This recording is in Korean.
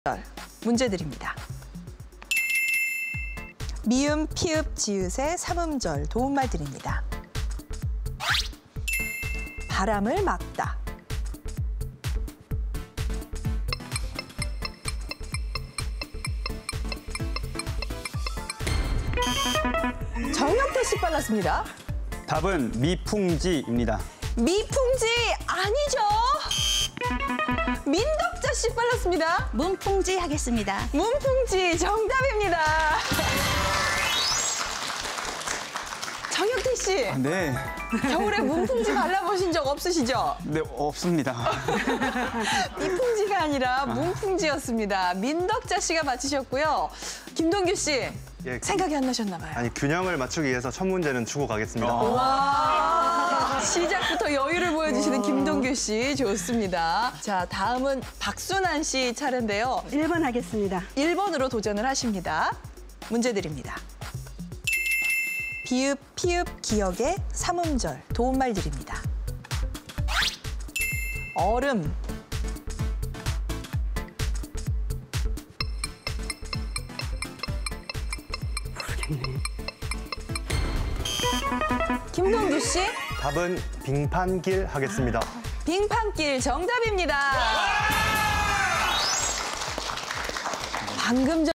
문제 드립니다. 미음, 피읍, 지읒의 삼음절 도움말 드립니다. 바람을 막다. 정혁태 씨 빨랐습니다. 답은 미풍지입니다. 미풍지 아니죠. 민덕자 씨 빨랐습니다. 문풍지 하겠습니다. 문풍지 정답입니다. 정혁태 씨, 네. 겨울에 문풍지 발라보신 적 없으시죠? 네, 없습니다. 미풍지가 아니라 문풍지였습니다. 민덕자 씨가 맞히셨고요. 김동규 씨, 예, 생각이 안 나셨나 봐요. 아니 균형을 맞추기 위해서 첫 문제는 주고 가겠습니다. 와, 시작부터 여유를 보여주시는 김동규 씨 좋습니다. 자, 다음은 박순환 씨 차례인데요. 1번 하겠습니다. 1번으로 도전을 하십니다. 문제 드립니다. 비읍, 피읍, 기역의 삼음절 도움말 드립니다. 얼음. 모르겠네. 김동규 씨, 답은 빙판길 하겠습니다. 빙판길 정답입니다. 방금 전